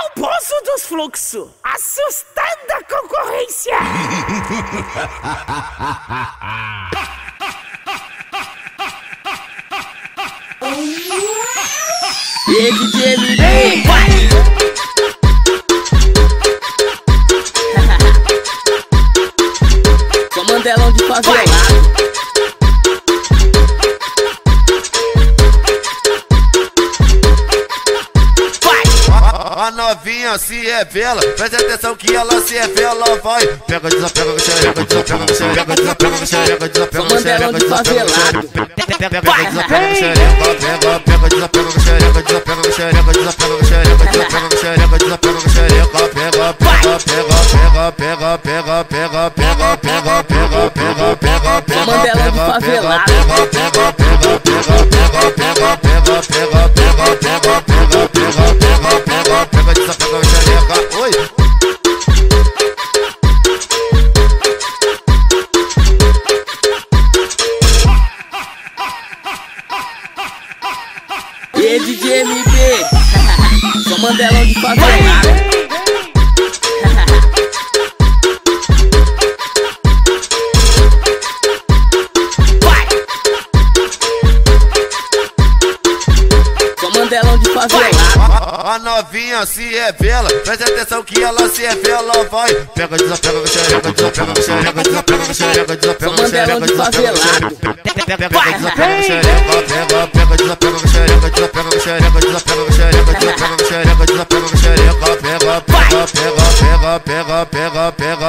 poço dos fluxos, assustando a concorrência. E aí, DJ MB, sou Mandelão de favelado. A novinha se revela, preste atenção que ela se revela, vai. Pega, desapega, xereca, desapega, xereca, desapega, xereca, desapega, Sou Mandelão de favelado. pega, desapega, xereca, pega, desapega, xereca, desapega, xereca, desapega, xereca, desapega, xereca, desapega, xereca, pega, Sou Mandelão de favelado. Oi. E aí, DJ MB, sou Mandelão de favelado. Sou Mandelão de favelado. A novinha se revela, preste atenção que ela se revela, vai. Pega, desapega, xereca, desapega, xereca, desapega, xereca, desapega, xereca, desapega, xereca, pega, desapega, xereca, pega, desapega, xereca, desapega, xereca, desapega, xereca, desapega, xereca, desapega, xereca, pega,